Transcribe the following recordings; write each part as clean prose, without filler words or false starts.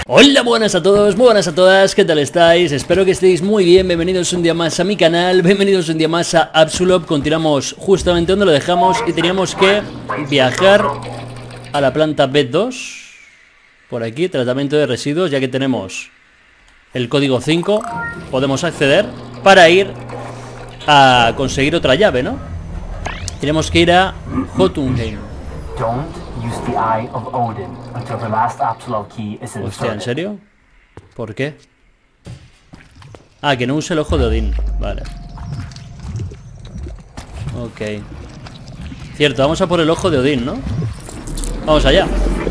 Hola, buenas a todos, muy buenas a todas, ¿qué tal estáis? Espero que estéis muy bien, bienvenidos un día más a mi canal, bienvenidos un día más a Absolop. Continuamos justamente donde lo dejamos y teníamos que viajar a la planta B2. Por aquí, tratamiento de residuos, ya que tenemos el código 5, podemos acceder para ir a conseguir otra llave, ¿no? Tenemos que ir a Jotunheim. Hostia, ¿en serio? ¿Por qué? Ah, que no use el ojo de Odín. Vale. Ok. Cierto, vamos a por el ojo de Odín, ¿no? Vamos allá.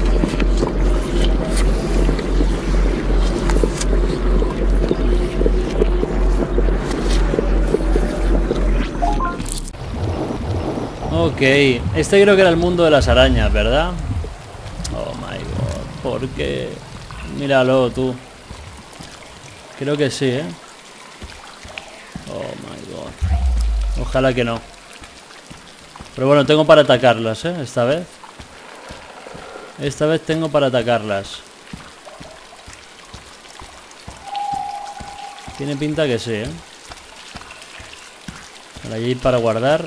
Ok, este creo que era el mundo de las arañas, ¿verdad? Oh my god, ¿por qué? Míralo tú. Creo que sí, ¿eh? Oh my god. Ojalá que no. Pero bueno, tengo para atacarlas, ¿eh? Esta vez. Esta vez tengo para atacarlas. Tiene pinta que sí, ¿eh? Para ir para guardar.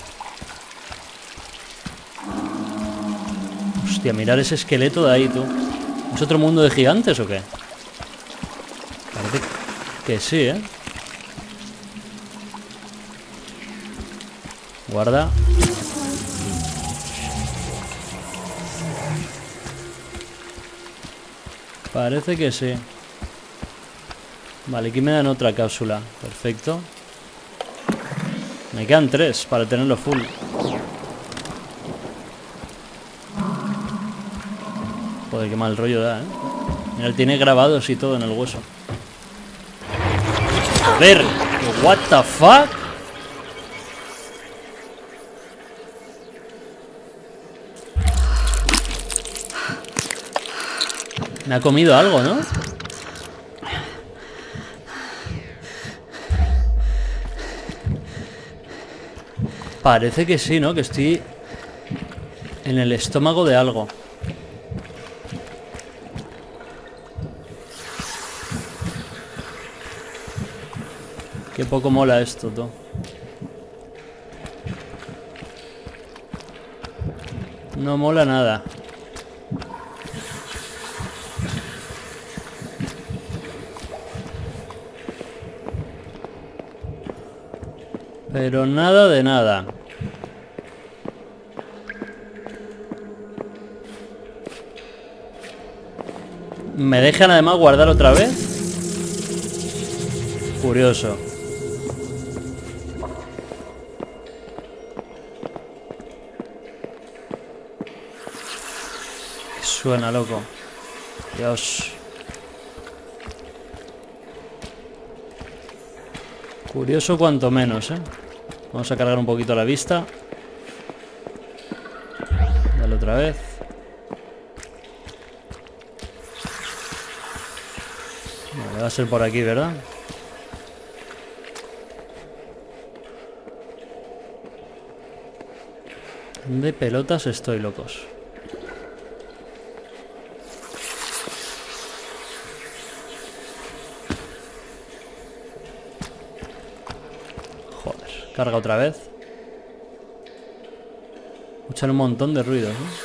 Hostia, mirar ese esqueleto de ahí, tú. ¿Es otro mundo de gigantes o qué? Parece que sí, ¿eh? Guarda. Parece que sí. Vale, aquí me dan otra cápsula. Perfecto. Me quedan 3 para tenerlo full. Joder, qué mal rollo da, ¿eh? Mira, tiene grabados y todo en el hueso. Joder, what the fuck. Me ha comido algo, ¿no? Parece que sí, ¿no? Que estoy en el estómago de algo. Qué poco mola esto, tú. No mola nada. Pero nada de nada. ¿Me dejan además guardar otra vez? Curioso. ¿Qué suena, loco? Dios. Curioso cuanto menos, ¿eh? Vamos a cargar un poquito la vista. Dale otra vez. Vale, va a ser por aquí, ¿verdad? De pelotas estoy, locos. Joder, carga otra vez. Escuchan un montón de ruidos, ¿no?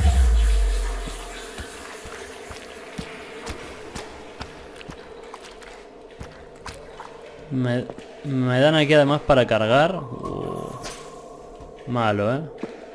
Me dan aquí además para cargar. Malo, ¿eh?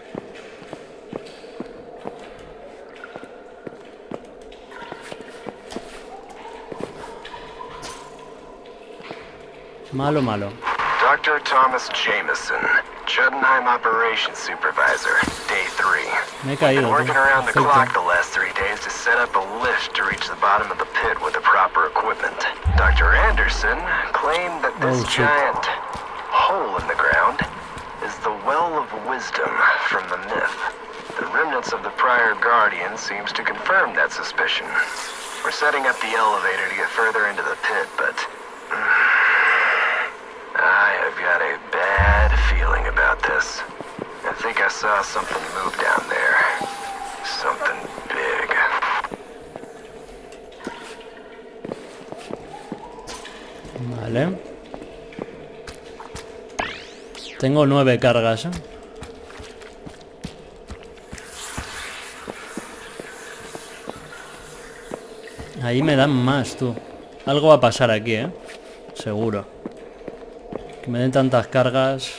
Malo, malo. Dr. Thomas Jameson, Jotunheim Operations Supervisor, Day 3. Me he caído. Been working around the clock the last 3 days to set up a lift to reach the bottom of the pit with the proper equipment. Dr. Anderson claimed that this giant hole in the ground is the well of wisdom from the myth. The remnants of the prior guardian seems to confirm that suspicion. We're setting up the elevator to get further into the pit, but I have got a bad feeling about this. I think I saw something move down there. Something big. Vale. Tengo 9 cargas, ¿eh? Ahí me dan más, tú. Algo va a pasar aquí, ¿eh? Seguro. Que me den tantas cargas.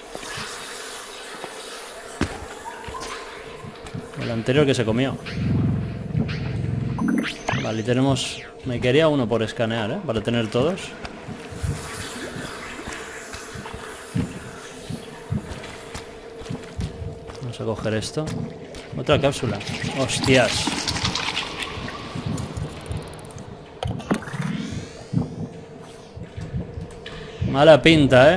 El anterior que se comió. Vale, y tenemos... Me quería uno por escanear, ¿eh? Para tener todos. Vamos a coger esto. Otra cápsula. Hostias. Mala pinta, ¿eh?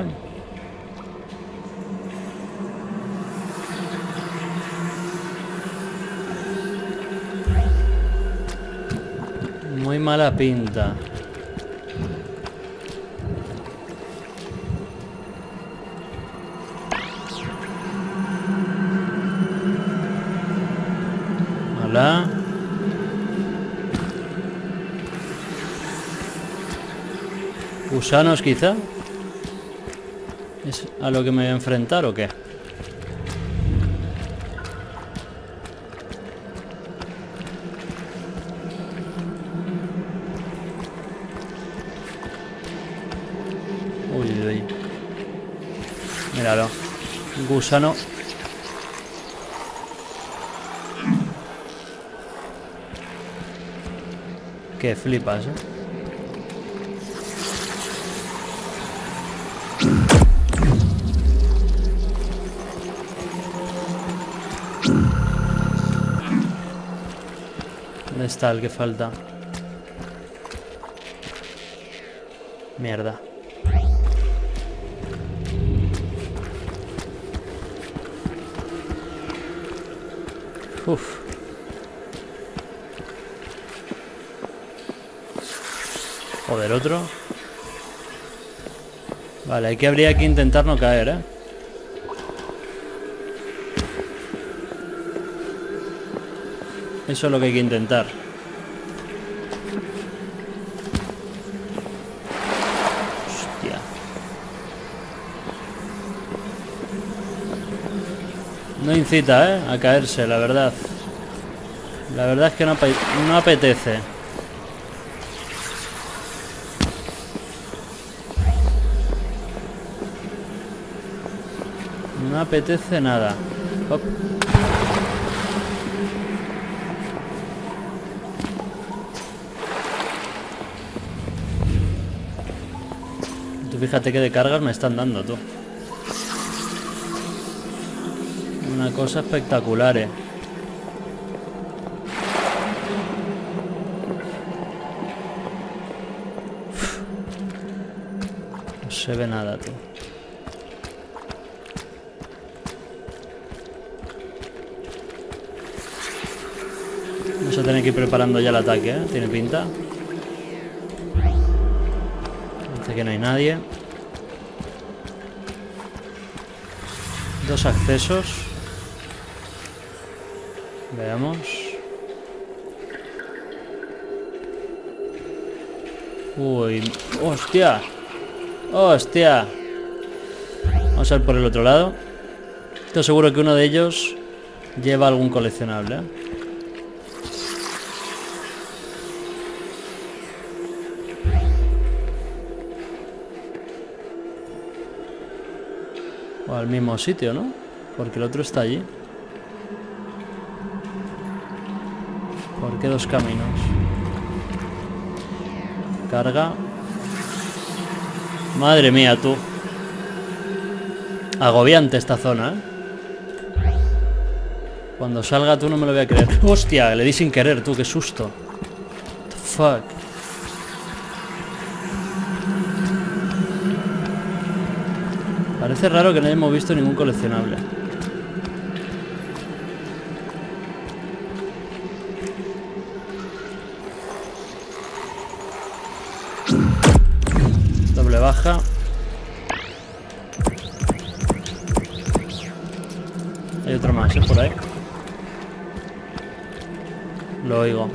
Muy mala pinta. Hola. ¿Gusanos quizá? ¿Es a lo que me voy a enfrentar o qué? Uy, uy, uy. Míralo. Un gusano. Que flipas, ¿eh? ¿Dónde está el que falta? Mierda. Uf. Joder, otro. Vale, aquí habría que intentar no caer, ¿eh? Eso es lo que hay que intentar. Hostia. No incita, ¿eh? A caerse, la verdad. La verdad es que no apetece. No apetece nada. Hop. Tú fíjate que de cargas me están dando, tú. Una cosa espectacular, ¿eh? No se ve nada, tú. Vamos a tener que ir preparando ya el ataque, ¿eh? Tiene pinta. Parece que no hay nadie. 2 accesos. Veamos. Uy, hostia. Hostia. Vamos a ver por el otro lado. Estoy seguro que uno de ellos lleva algún coleccionable, ¿eh? O al mismo sitio, ¿no? Porque el otro está allí. ¿Por qué 2 caminos? Carga. Madre mía, tú. Agobiante esta zona, ¿eh? Cuando salga tú no me lo voy a creer. Hostia, le di sin querer, tú, qué susto. What the fuck. Parece raro que no hayamos visto ningún coleccionable. Doble baja. Hay otro más, ¿eh? Por ahí. Lo oigo.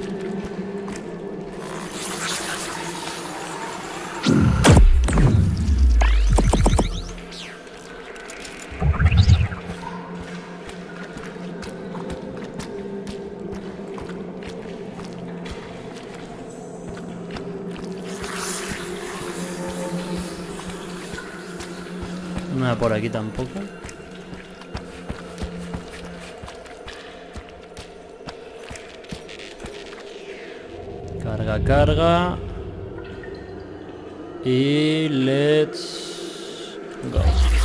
Nada por aquí tampoco. Carga, carga. Y let's go.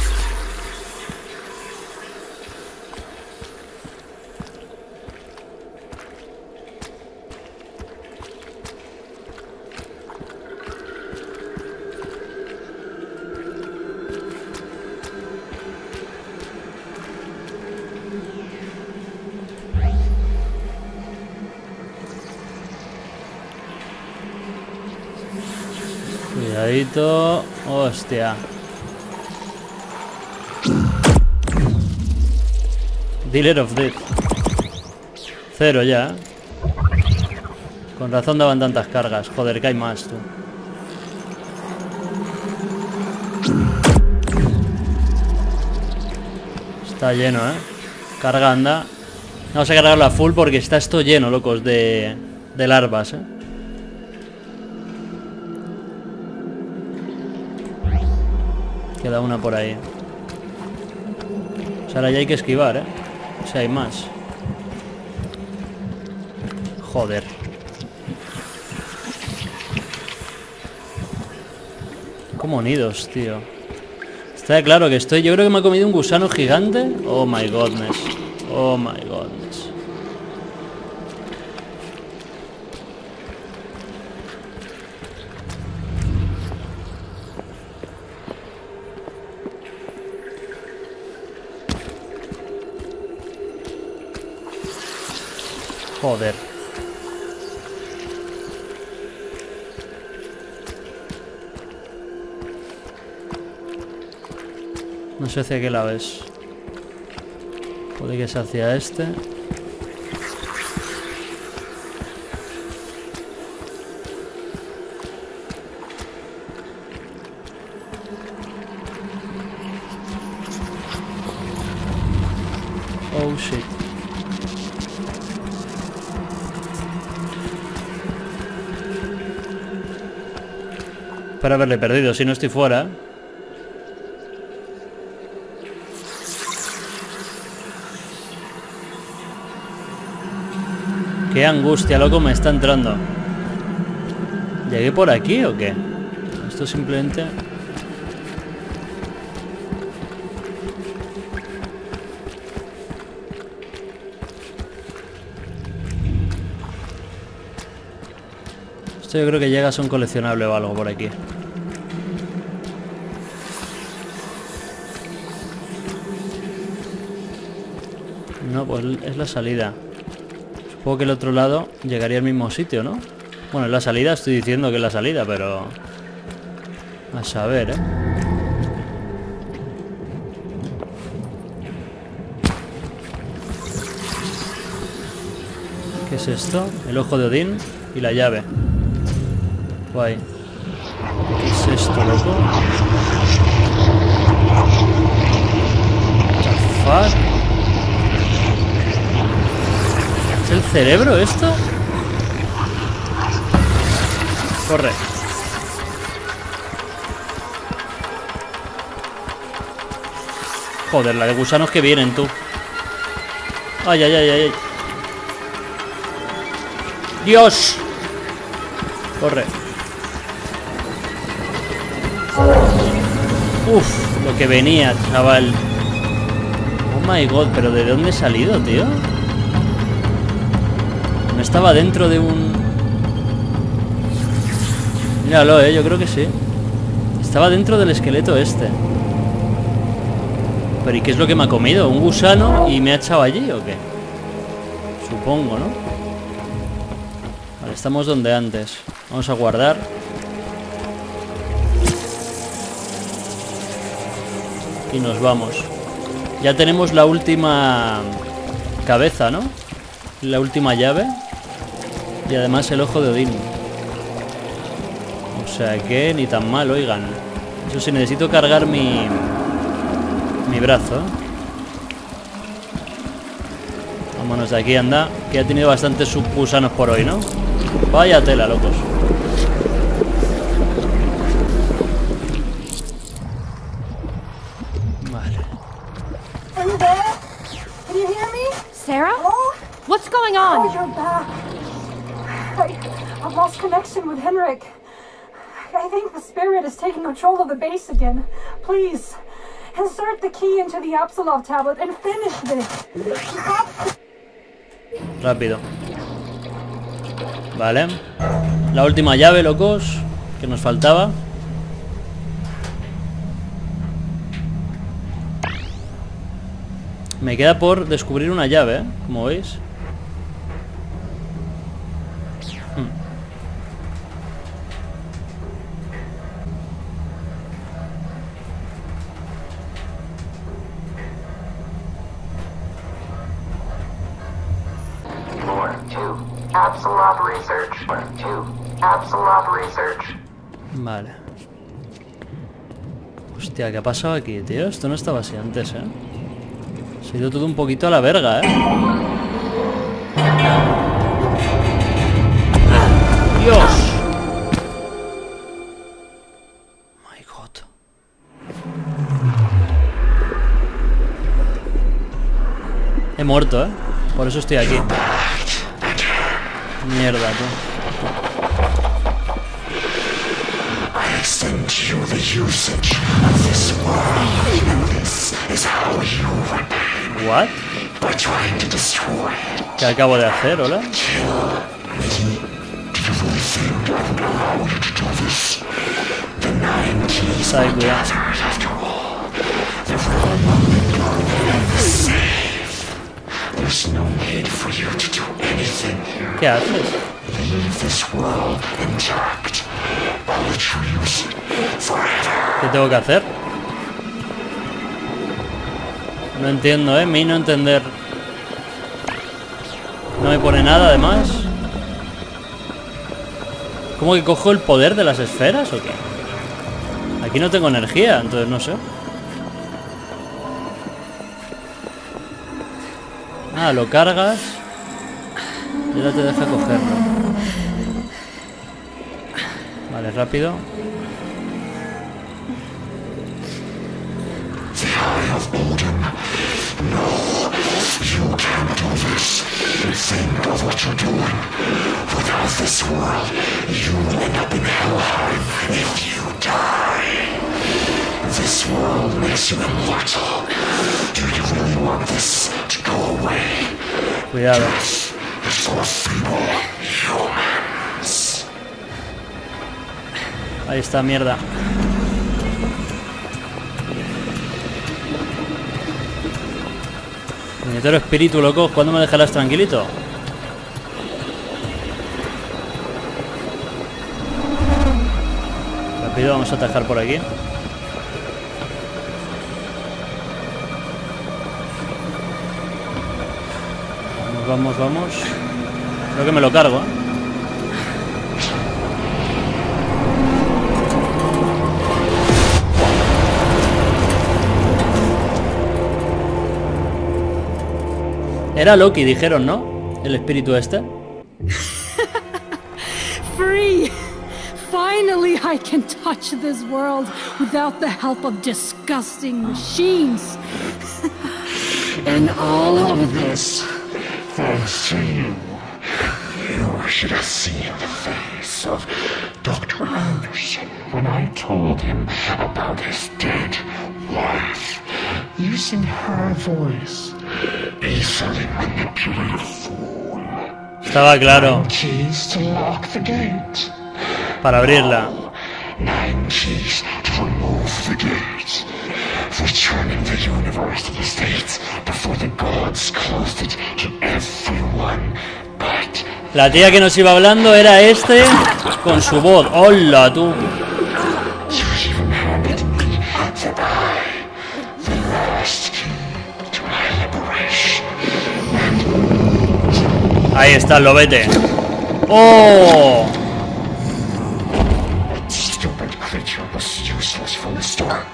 Cuidadito. Hostia. Dealer of Death. 0 ya, ¿eh? Con razón daban tantas cargas. Joder, que hay más, tú. Está lleno, ¿eh? Carga, anda. Vamos a cargarlo a full porque está esto lleno, locos, de larvas, ¿eh? Queda una por ahí. O sea, ahora ya hay que esquivar, ¿eh? O sea, hay más. Joder. Como nidos, tío. Está claro que estoy... Yo creo que me ha comido un gusano gigante. Oh my godness. Oh my godness. Joder. No sé hacia qué lado es. Puede que sea hacia este. Oh shit. Para haberle perdido, si no estoy fuera. Qué angustia, loco, me está entrando. ¿Llegué por aquí o qué? Esto simplemente... Esto yo creo que llega a ser un coleccionable o algo por aquí. No, pues es la salida. Supongo que el otro lado llegaría al mismo sitio, ¿no? Bueno, es la salida, estoy diciendo que es la salida, pero... A saber, ¿eh? ¿Qué es esto? El ojo de Odín y la llave. Guay. ¿Qué es esto, loco? What the fuck? ¿Es el cerebro esto? Corre. Joder, la de gusanos que vienen, tú. Ay, ay, ay, ay. ¡Dios! Corre. Uf, lo que venía, chaval. Oh my god, pero ¿de dónde he salido, tío? No estaba dentro de un... Míralo, yo creo que sí. Estaba dentro del esqueleto este. Pero ¿y qué es lo que me ha comido? ¿Un gusano y me ha echado allí o qué? Supongo, ¿no? Vale, estamos donde antes. Vamos a guardar. Y nos vamos. Ya tenemos la última cabeza, ¿no? La última llave. Y además el ojo de Odín. O sea que ni tan mal, oigan. Eso sí, necesito cargar mi brazo. Vámonos de aquí, anda. Que ha tenido bastantes subgusanos por hoy, ¿no? Vaya tela, locos. Sarah? What's going on? Oh, you're back. I've lost connection with Henrik. I think the spirit is taking control of the base again. Please, insert the key into the Absolov tablet and finish this. Rápido. Vale. La última llave, locos, que nos faltaba. Me queda por descubrir una llave, ¿eh? Como veis. Absolov Research. 2. Absolov Research. Vale. Hostia, ¿qué ha pasado aquí, tío? Esto no estaba así antes, ¿eh? Se ha ido todo un poquito a la verga, ¿eh? ¡Dios! My God. He muerto, ¿eh? Por eso estoy aquí. Mierda, tú. I send you the usage of this world, and this is how you repay What? by trying to destroy it. ¿Qué acabo de hacer, hola? Do you really think I would allow you to do this? The 9 keys Ay, were cuidado. gathered after all. The real and the save. There's no need for you to do anything here. ¿Qué haces? Leave this world intact. I'll let you use it forever. ¿Qué tengo que hacer? No entiendo, ¿eh? No entender. No me pone nada, además. ¿Cómo que cojo el poder de las esferas o qué? Aquí no tengo energía, entonces no sé. Ah, lo cargas y ahora te deja cogerlo. Vale, rápido. The Eye of Odin. No, you can't do this. Think of what you're doing. Without this world, you'll end up in Helheim if you die. This world makes you immortal. Do you really want this to go away? Cuidado. It's for feeble humans. Ahí está, mierda. Puñetero espíritu, loco. ¿Cuándo me dejarás tranquilito? Rápido, vamos a atajar por aquí. Vamos, vamos. Creo que me lo cargo, ¿eh? Era Loki, dijeron, ¿no? El espíritu este. Free! Finally I can touch this world without the help of disgusting machines. And all of this, thanks to you. You should have seen the face of Dr. Anderson when I told him about his dead wife. Using her voice, easily manipulated fool. Estaba claro. 9 keys to lock the gate. Para abrirla. 9 keys to remove the gate. Returning the universe to the states before the gods closed it to everyone but... La tía que nos iba hablando era este con su voz. ¡Hola, tú! You even handed me the eye, the last key to my liberation. Ahí está el lobete. ¡Oh! That stupid creature was useless from the start.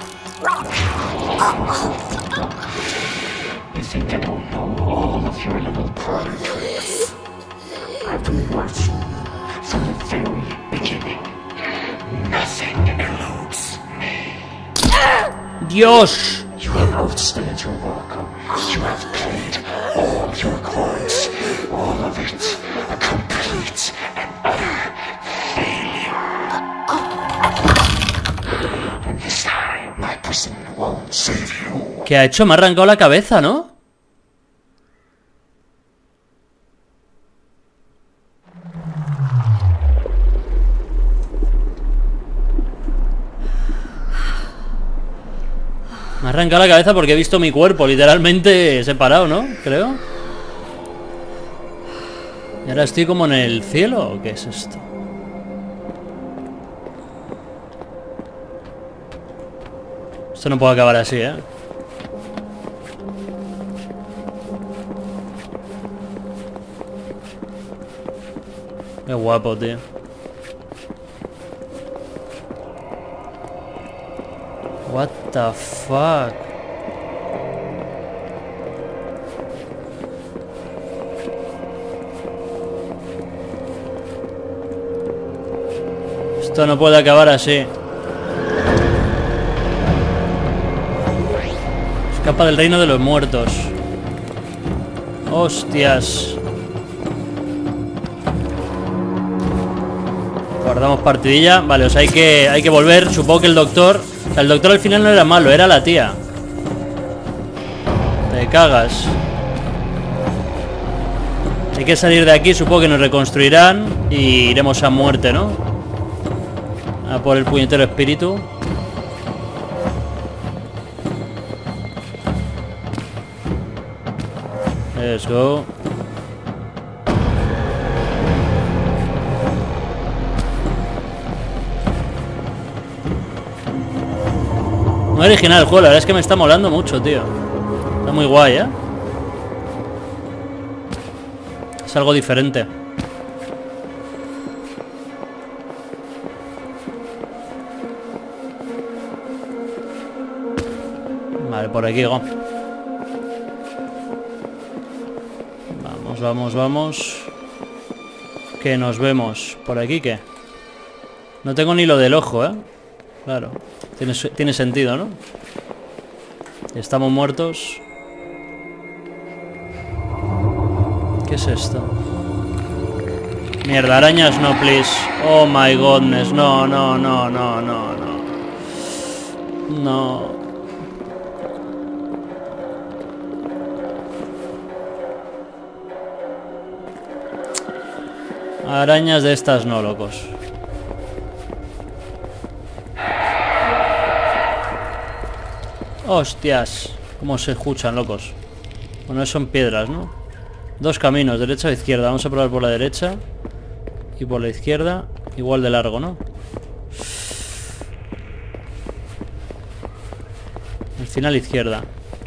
You think I don't know all of your little party tricks? I've been watching from the very beginning. Nothing eludes me. ¡Dios! You have outstayed your welcome. You have played all of your course. All of it a complete and utter failure. And this time, my prison won't save you. ¿Qué ha hecho? Me ha arrancado la cabeza, ¿no? Me ha arrancado la cabeza porque he visto mi cuerpo literalmente separado, ¿no? Creo. ¿Y ahora estoy como en el cielo o qué es esto? Esto no puede acabar así, ¿eh? Qué guapo, tío. What the fuck? Esto no puede acabar así. Escapa del reino de los muertos. Hostias. Guardamos partidilla. Vale, o sea, hay que volver. Supongo que el doctor... O sea, el doctor al final no era malo, era la tía. Te cagas. Hay que salir de aquí, supongo que nos reconstruirán y iremos a muerte, ¿no? A por el puñetero espíritu. Let's go. Muy original el juego, la verdad es que me está molando mucho, tío. Está muy guay, ¿eh? Es algo diferente. Vale, por aquí, go. Vamos, vamos, vamos. Que nos vemos. ¿Por aquí qué? No tengo ni lo del ojo, ¿eh? Claro. Tiene sentido, ¿no? Estamos muertos. ¿Qué es esto? Mierda, arañas no, please. Oh my godness. No, no, no, no, no, no. No. Arañas de estas no, locos. Hostias, cómo se escuchan, locos. Bueno, son piedras, ¿no? Dos caminos, derecha o izquierda. Vamos a probar por la derecha. Y por la izquierda, igual de largo, ¿no? Al final izquierda.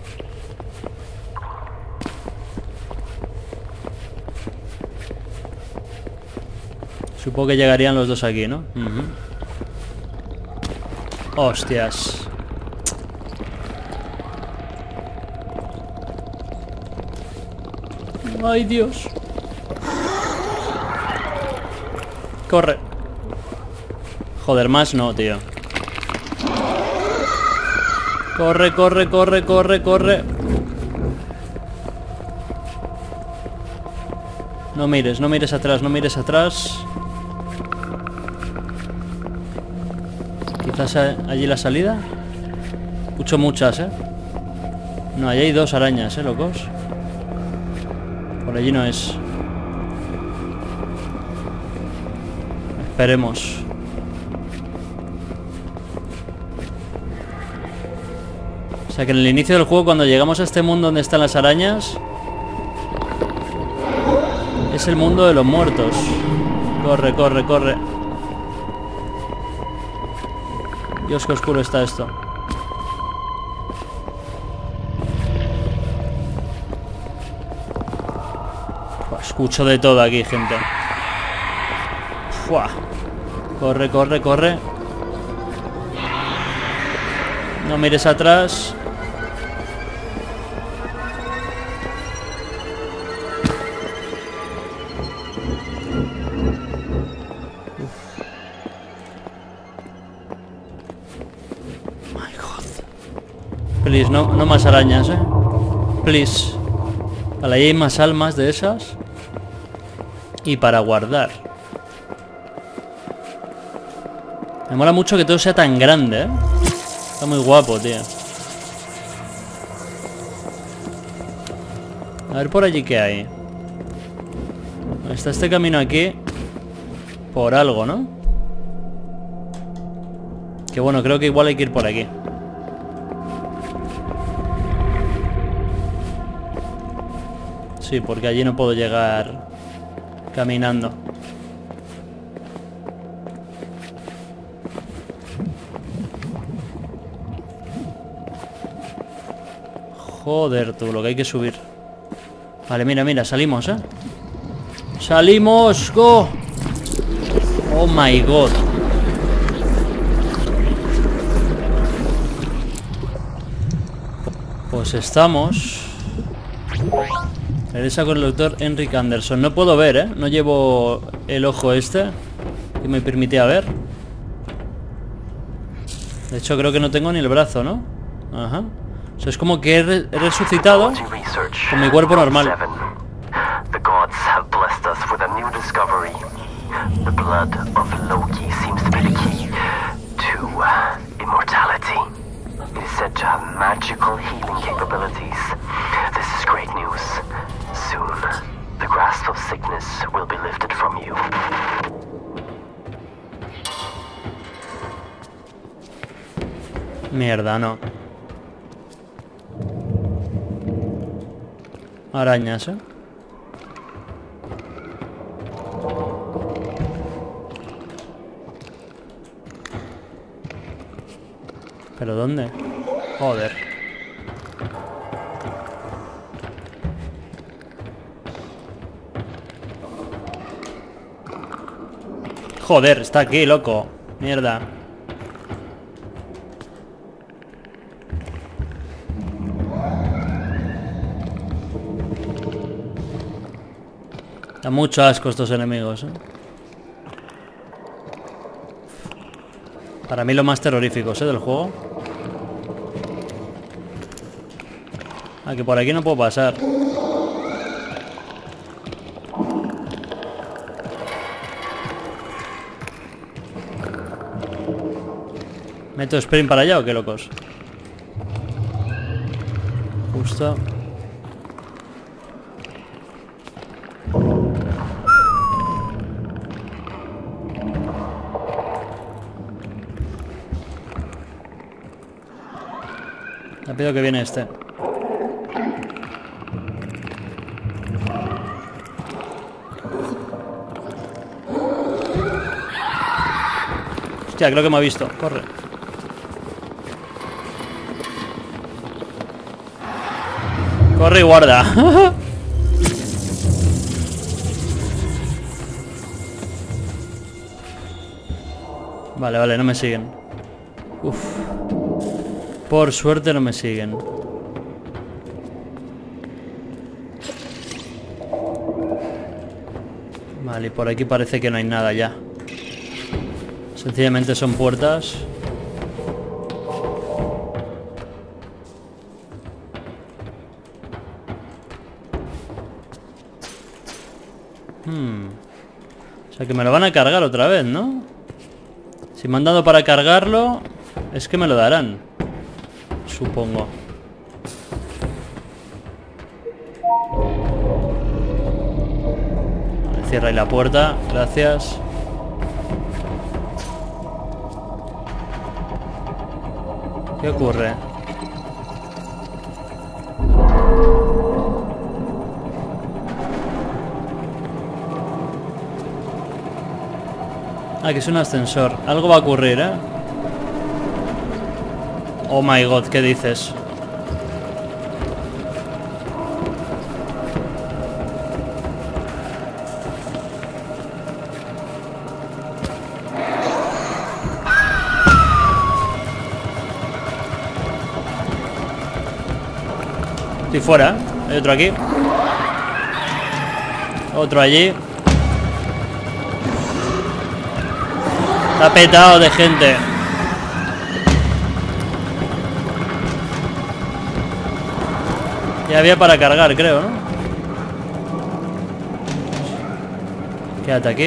Supongo que llegarían los dos aquí, ¿no? Hostias. Ay, Dios. Corre. Joder, más no, tío. Corre, corre, corre, corre, corre. No mires atrás, no mires atrás. Quizás allí la salida. Escucho muchas, ¿eh? No, allí hay dos arañas, locos. Por allí no es. Esperemos. O sea que en el inicio del juego, cuando llegamos a este mundo donde están las arañas, es el mundo de los muertos. Corre, corre, corre. Dios, qué oscuro está esto. Escucho de todo aquí, gente. ¡Fua! Corre, corre, corre. No mires atrás. My God. Please, no más arañas, Please. Vale, ahí hay más almas de esas. Y para guardar. Me mola mucho que todo sea tan grande, ¿eh? Está muy guapo, tío. A ver por allí qué hay. Está este camino aquí. Por algo, ¿no? Que bueno, creo que igual hay que ir por aquí. Sí, porque allí no puedo llegar caminando. Joder, tú, lo que hay que subir. Vale, mira, mira, salimos, ¿eh? ¡Salimos! ¡Go! ¡Oh, my God! Pues estamos... Regresa con el doctor Henrik Anderson. No puedo ver, ¿eh? No llevo el ojo este que me permitía ver. De hecho, creo que no tengo ni el brazo, ¿no? Ajá. O sea, es como que he resucitado con mi cuerpo normal. The gods have blessed us with a new discovery. The blood of Loki seems to be the key to immortality. It is said to have magical healing capabilities. This is great news. Soon, the grasp of sickness will be lifted from you. Mierda, no. Arañas, ¿eh? ¿Pero dónde? Joder. Joder, está aquí, loco. Mierda. Da mucho asco estos enemigos, ¿eh? Para mí lo más terroríficos, ¿eh? Del juego. Ah, que por aquí no puedo pasar. ¿Meto sprint para allá o qué locos? Justo. Rápido que viene este. Hostia, creo que me ha visto. Corre. Corre y guarda. Vale, vale, no me siguen. Uf. Por suerte no me siguen. Vale, y por aquí parece que no hay nada ya. Sencillamente son puertas. O sea que me lo van a cargar otra vez, ¿no? Si me han dado para cargarlo, es que me lo darán. Supongo. Vale, cierra ahí la puerta, gracias. ¿Qué ocurre? Ah, que es un ascensor. Algo va a ocurrir, ¿eh? Oh my god, ¿qué dices? Estoy fuera, ¿eh? Hay otro aquí. Otro allí. Está petado de gente. Ya había para cargar, creo, ¿no? Quédate aquí.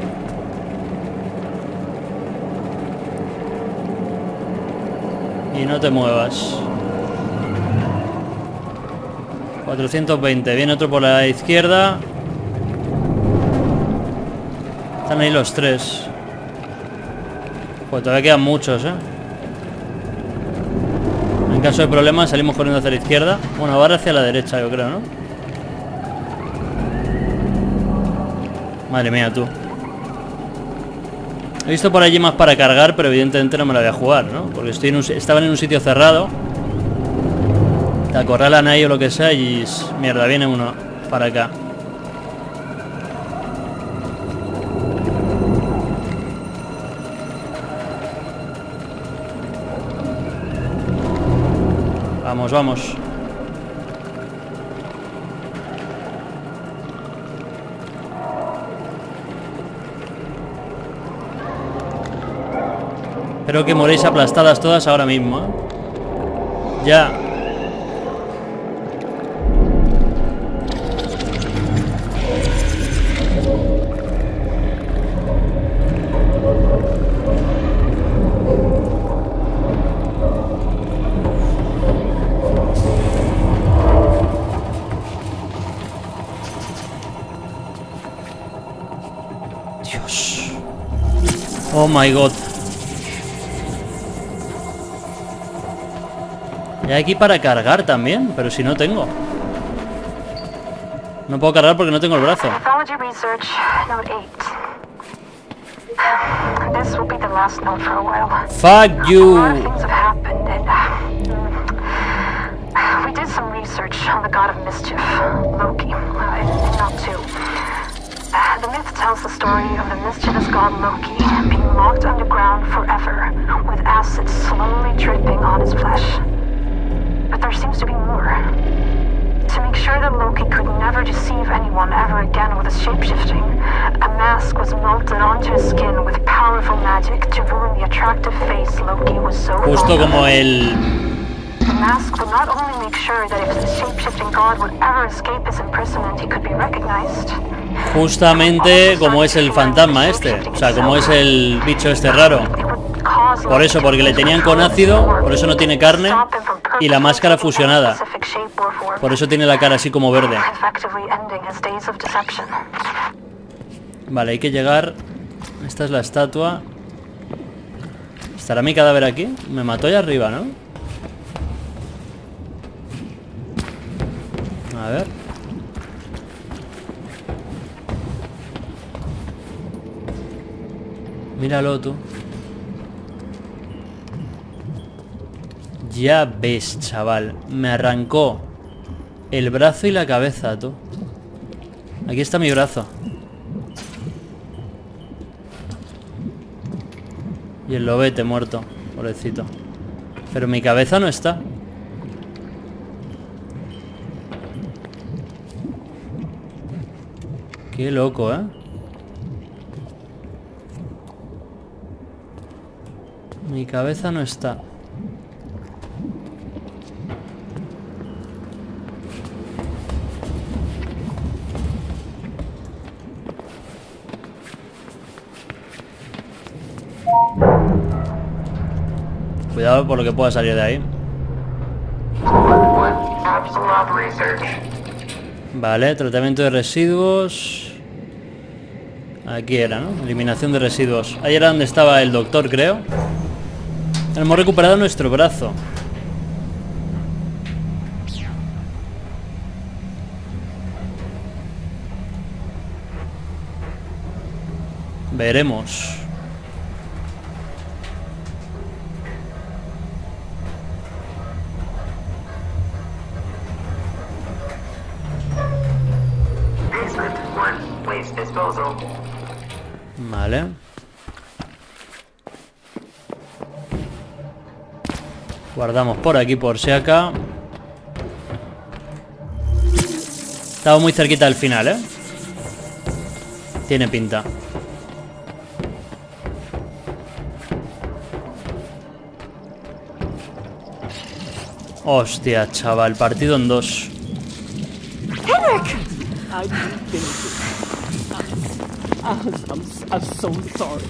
Y no te muevas. 420. Viene otro por la izquierda. Están ahí los tres. Pues todavía quedan muchos, ¿eh? En caso de problemas salimos corriendo hacia la izquierda. Bueno, ahora hacia la derecha, yo creo, ¿no? Madre mía, tú. He visto por allí más para cargar, pero evidentemente no me la voy a jugar, ¿no? Porque estaban en un sitio cerrado. Te acorralan ahí o lo que sea y... Mierda, viene uno para acá. Vamos, vamos. Espero que moréis aplastadas todas ahora mismo, ¿eh? Ya. Dios. Oh my god. Y hay aquí para cargar también, pero si no tengo. No puedo cargar porque no tengo el brazo. Pathology research, note 8. This will be the last note for a while. Fuck A lot you. of things have happened, and we did some research on the god of mischief, Loki, in Note 2. The myth tells the story of the mischievous god Loki being locked underground forever, with acid slowly dripping on his flesh. But there seems to be more. To make sure that Loki could never deceive anyone ever again with his shapeshifting, a mask was melted onto his skin with powerful magic to ruin the attractive face Loki was so Justo fond of. como el... The mask would not only make sure that if the shapeshifting god would ever escape his imprisonment, he could be recognized. Justamente como es el fantasma este. O sea, como es el bicho este raro. Por eso, porque le tenían con ácido, por eso no tiene carne. Y la máscara fusionada. Por eso tiene la cara así como verde. Vale, hay que llegar. Esta es la estatua. ¿Estará mi cadáver aquí? Me mató allá arriba, ¿no? A ver. Míralo tú. Ya ves, chaval. Me arrancó el brazo y la cabeza, tú. Aquí está mi brazo. Y el lobete muerto, pobrecito. Pero mi cabeza no está. Qué loco, ¿eh? Mi cabeza no está. Cuidado por lo que pueda salir de ahí. Vale, tratamiento de residuos. Aquí era, ¿no? Eliminación de residuos. Ahí era donde estaba el doctor, creo. Hemos recuperado nuestro brazo. Veremos. Vale. Guardamos por aquí por si acá. Estamos muy cerquita del final, ¿eh? Tiene pinta. Hostia, chaval, partido en dos. I'm so sorry.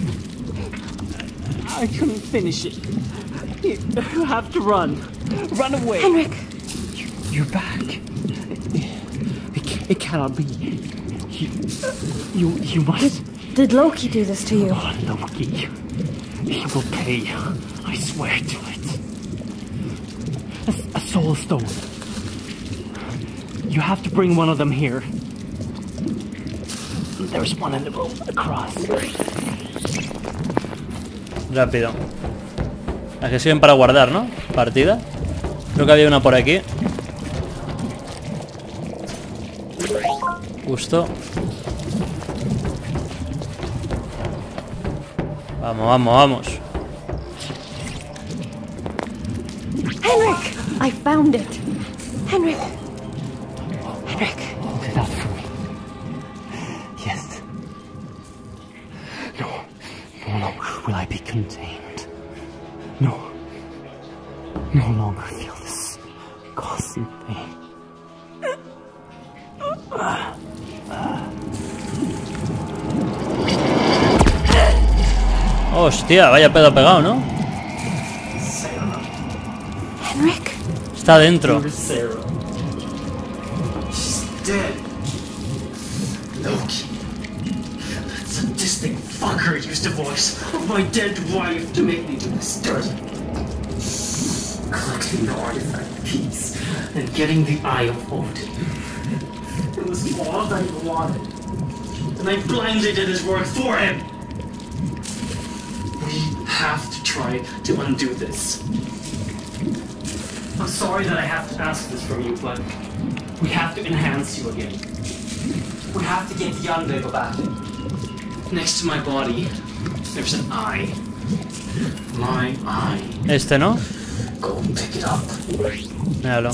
I couldn't finish it. You have to run. Run away. Henrik! You're back. It cannot be. You must... Did Loki do this to you? Oh, Loki. He will pay. I swear to it. A soul stone. You have to bring one of them here. There's one in the room across. Rápido. Las que sirven para guardar, ¿no? Partida. Creo que había una por aquí. Justo. Vamos, vamos, vamos. Henrik! I found it! Henrik! Henrik! Is that for me? Yes. No. No longer will I be contained. No. No longer feel this constant pain. Hostia, vaya pedo pegado, ¿no? Henrik! Está dentro. Sarah. She's dead. Loki. That sadistic fucker used the voice of my dead wife to make me do this dirty. Collecting the artifact piece and getting the Eye of Odin. It was all I wanted. And I blindly did his work for him. We have to try to undo this. I'm sorry that I have to ask this from you, but we have to enhance you again. We have to get the Yandego back. Next to my body, there's an eye. My eye. Este, ¿no? Go and pick it up. Míralo.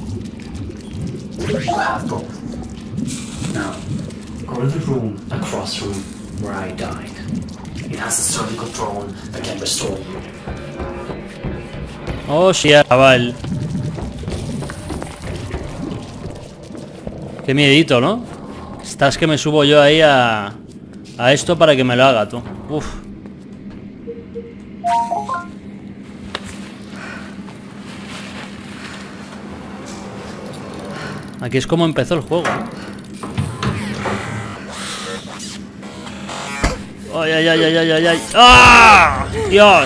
You have both. Now, go to the room across from where I died. It has a surgical drone that can restore you. Hostia, chaval. Qué miedito, ¿no? Estás que me subo yo ahí a esto para que me lo haga, tú. Uf. Aquí es como empezó el juego, ¿no? ¡Ay, ay, ay, ay, ay, ay, ay! ¡Ah! ¡Dios!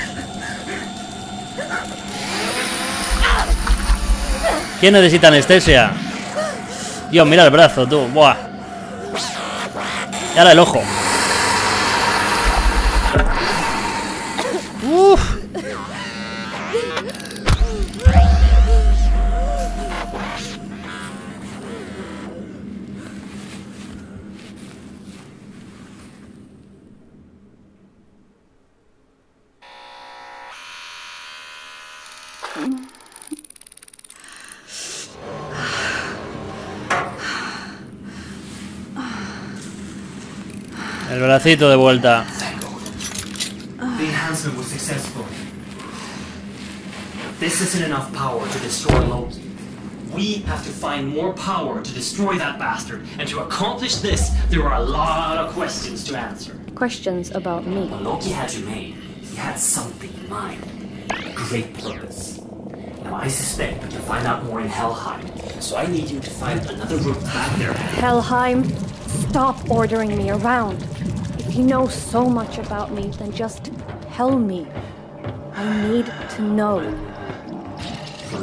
¿Quién necesita anestesia? Dios, mira el brazo, tú. Buah. Y ahora el ojo. Uf. El bracito de vuelta. The enhancement was successful. This isn't enough power to destroy Loki. We have to find more power to destroy that bastard. And to accomplish this, there are a lot of questions to answer. Questions about me. When Loki had you made, he had something in mind. A great purpose. Now I suspect we can find out more in Helheim. So I need you to find another route back there. Helheim, stop ordering me around. If you know so much about me, then just tell me. I need to know. When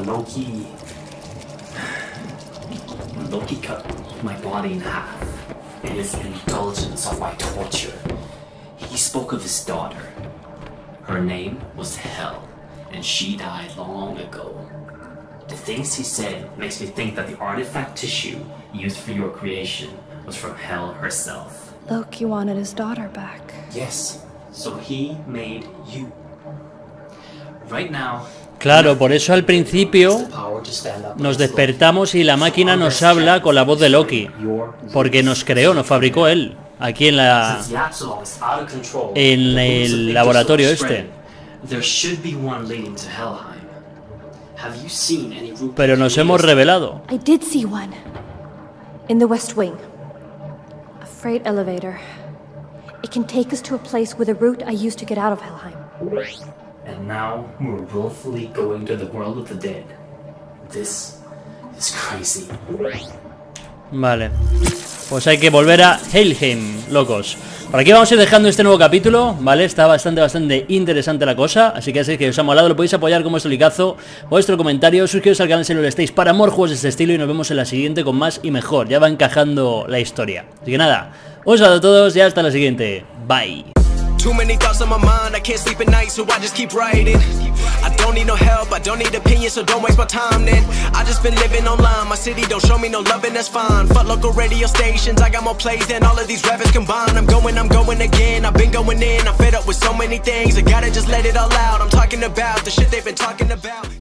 Loki cut my body in half in his indulgence of my torture, he spoke of his daughter. Her name was Hel, and she died long ago. The things he said makes me think that the artifact tissue used for your creation was from Hel herself. Loki wanted his daughter back. Yes, so he made you. Right now, Claro, por eso al principio the power to stand up nos against despertamos y la máquina nos habla con la voz de Loki. Porque nos creó, nos fabricó él. Aquí en la... Since the Absalom is out of control, en the el rules of laboratorio Yggdrasil este. spread. There should be one leading to Helheim. Have you seen any route? Pero nos hemos revelado. I did see one. In the West Wing. A freight elevator. It can take us to a place with a route I used to get out of Helheim. And now we're willfully going to the world of the dead. This is crazy. Vale. Pues hay que volver a Helheim, locos. Por aquí vamos a ir dejando este nuevo capítulo, ¿vale? Está bastante interesante la cosa. Así que si os ha molado, lo podéis apoyar con vuestro likeazo, vuestro comentario, suscribiros al canal si no lo estáis para more juegos de este estilo. Y nos vemos en la siguiente con más y mejor. Ya va encajando la historia. Así que nada, un saludo a todos y hasta la siguiente. Bye. Too many thoughts on my mind, I can't sleep at night, so I just keep writing. I don't need no help, I don't need opinions, so don't waste my time then. I just been living online, my city don't show me no love and that's fine. Fuck local radio stations, I got more plays than all of these rappers combined. I'm going again, I've been going in, I'm fed up with so many things. I gotta just let it all out, I'm talking about the shit they've been talking about.